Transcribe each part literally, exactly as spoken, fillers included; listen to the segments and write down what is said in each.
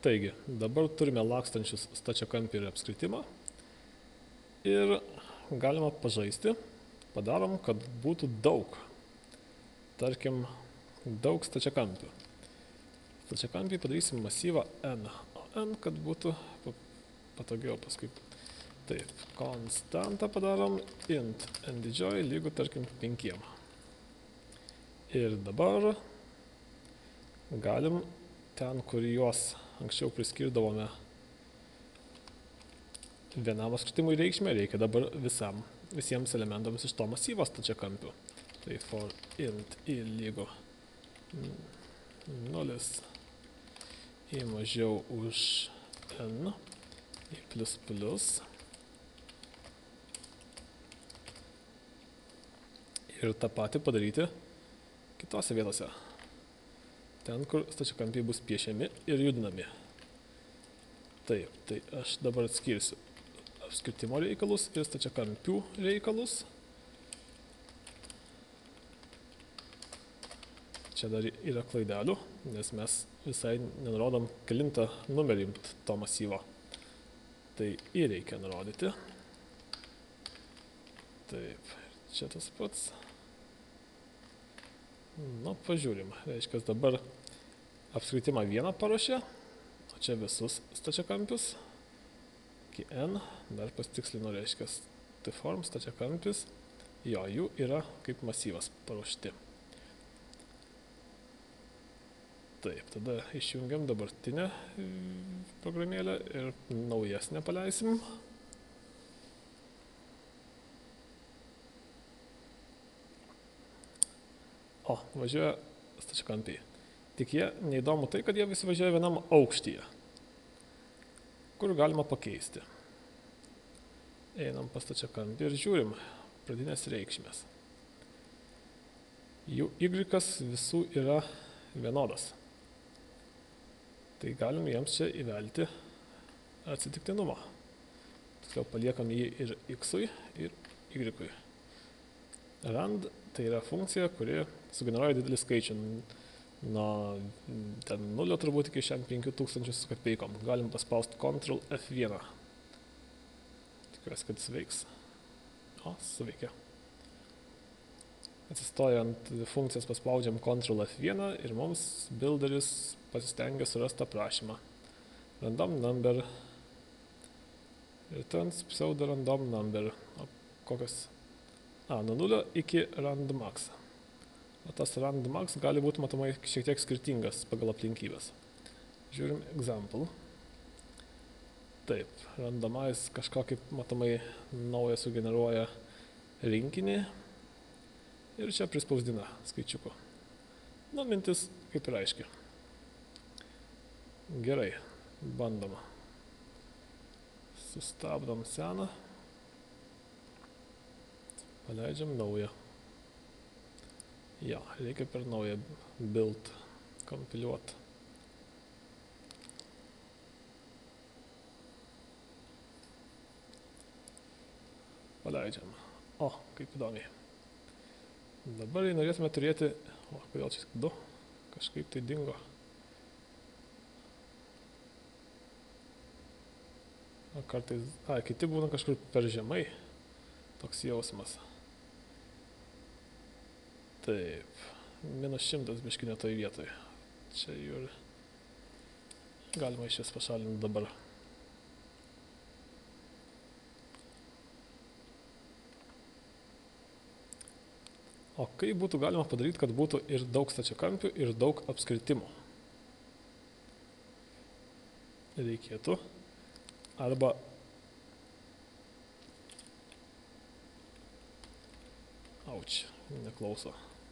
Taigi, dabar turime lakstančius stačiakampį ir apskritimą ir galima pažaisti, padarom, kad būtų daug, tarkim, daug stačiakampių. Stačiakampį padarysim masyvą n, o n, kad būtų patogiau paskui. Taip, konstantą padarom int n didžioji lygu, tarkim, penkiem. Ir dabar galim ten, kur juos anksčiau priskirdavome vienam apskritimui reikšmę, reikia dabar visam, visiems elementams iš to masyvo stačiakampių. Tai for int i lygu nulis i mažiau už n i plus plus. Ir tą patį padaryti kitose vietose. Ten, kur stačiakampiai bus piešiami ir judinami. Taip, tai aš dabar atskirsiu apskritimo reikalus ir stačiakampių reikalus. Čia dar yra klaidelių, nes mes visai nenurodom kelintą numerį to masyvo. Tai i reikia nurodyti. Taip, čia tas pats. Nu, pažiūrim. Reiškia, dabar apskritimą vieną paruošė, o čia visus stačiakampius. Iki n, dar pastikslinu, reiškia, t-form stačiakampis, jo, jų yra kaip masyvas paruošti. Taip, tada išjungiam dabartinę programėlę ir naujesnę paleisim. O, važiuoja stačiakampiai. Tik jie neįdomu tai, kad jie visi važiuoja vienam aukštyje, kur galima pakeisti. Einam pas stačiakampį ir žiūrim pradinės reikšmės. Jų y visų yra vienodas. Tai galim jiems čia įvelti atsitiktinumą. Tiksliau paliekam jį ir x-ui, ir y-ui. Rand tai yra funkcija, kuri sugeneruoja didelį skaičių, nuo ten nulio turbūt iki šiandien penkių tūkstančių su kapeikom. Galim paspausti kontrol F vieną. Tikiuosi, kad jis veiks. O, suveikia. Atsistojant funkcijas paspaudžiam kontrol F vieną ir mums builderis pasistengia surasti aprašymą. Random number. Returns pseudo random number. O kokios? A, nuo nulio iki randmax. O tas randmax gali būti matomai šiek tiek skirtingas pagal aplinkybės. Žiūrim example. Taip, randomize kažkokį matomai naują sugeneruoja rinkinį ir čia prispausdina skaičiuku. Nu, mintis kaip ir aiški. Gerai, bandoma. Sustabdom seną. Paleidžiam naują. Jo, reikia per naują build kompiliuoti. Paleidžiam. O, kaip įdomiai. Dabar norėtume turėti... O, kodėl čia du? Kažkaip tai dingo. O kartais... A, kiti būna kažkur per žemai. Toks jausmas. Taip, minus šimtas biški ne toj vietoj. Čia jau ir galima iš jas pašalinti dabar. O kaip būtų galima padaryti, kad būtų ir daug stačiakampių, ir daug apskritimų? Reikėtų arba auč, neklauso.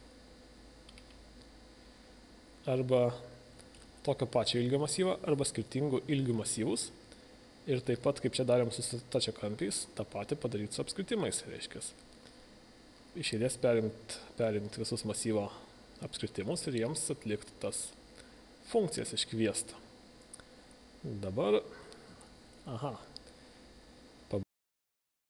Arba tokio pačio ilgio masyvą, arba skirtingų ilgių masyvus. Ir taip pat, kaip čia darėm su stačiakampiais, tą patį padaryti su apskritimais, reiškia. Iš eilės perimt, perimt visus masyvo apskritimus ir jiems atlikti tas funkcijas iškviesti. Dabar, aha,